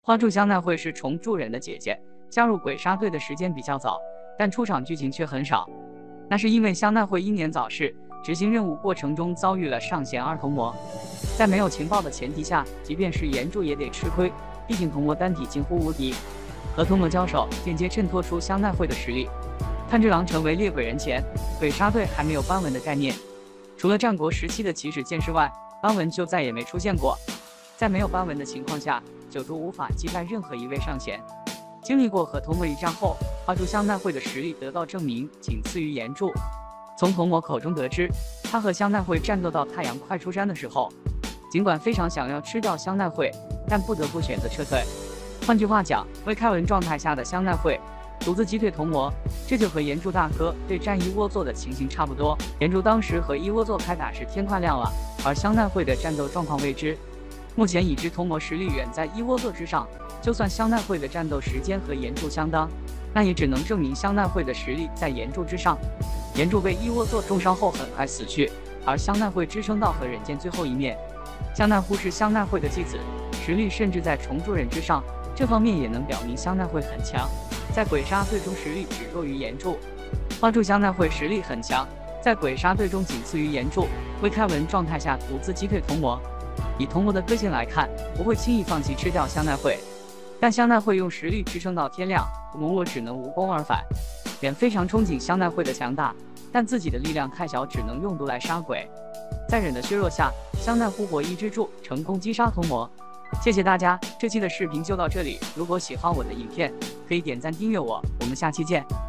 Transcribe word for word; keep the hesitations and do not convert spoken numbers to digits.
花柱香奈惠是虫柱人的姐姐，加入鬼杀队的时间比较早，但出场剧情却很少。那是因为香奈惠英年早逝，执行任务过程中遭遇了上弦二童魔，在没有情报的前提下，即便是岩柱也得吃亏，毕竟童魔单体近乎无敌，和童魔交手，间接衬托出香奈惠的实力。炭治郎成为猎鬼人前，鬼杀队还没有斑纹的概念，除了战国时期的起始剑士外，斑纹就再也没出现过。在没有斑纹的情况下，九族无法击败任何一位上弦。经历过和童魔一战后，花柱香奈惠的实力得到证明，仅次于岩柱。从童魔口中得知，他和香奈惠战斗到太阳快出山的时候，尽管非常想要吃掉香奈惠，但不得不选择撤退。换句话讲，未开文状态下的香奈惠独自击退童魔，这就和岩柱大哥对战一窝座的情形差不多。岩柱当时和一窝座开打是天快亮了，而香奈惠的战斗状况未知。目前已知童魔实力远在一窝座之上，就算香奈惠的战斗时间和岩柱相当，那也只能证明香奈惠的实力在岩柱之上。岩柱被一窝座重伤后很快死去，而香奈惠支撑到和忍剑最后一面。香奈乎是香奈惠的继子，实力甚至在虫柱人之上，这方面也能表明香奈惠很强。在鬼杀队中实力只弱于岩柱，花柱香奈惠实力很强，在鬼杀队中仅次于岩柱。未开文状态下独自击退童魔，以童魔的个性来看，不会轻易放弃吃掉香奈惠。但香奈惠用实力支撑到天亮，嬷嬷只能无功而返。人非常憧憬香奈惠的强大，但自己的力量太小，只能用毒来杀鬼。在忍的削弱下，香奈乎火一之柱成功击杀童魔。谢谢大家，这期的视频就到这里。如果喜欢我的影片，可以点赞订阅我，我们下期见。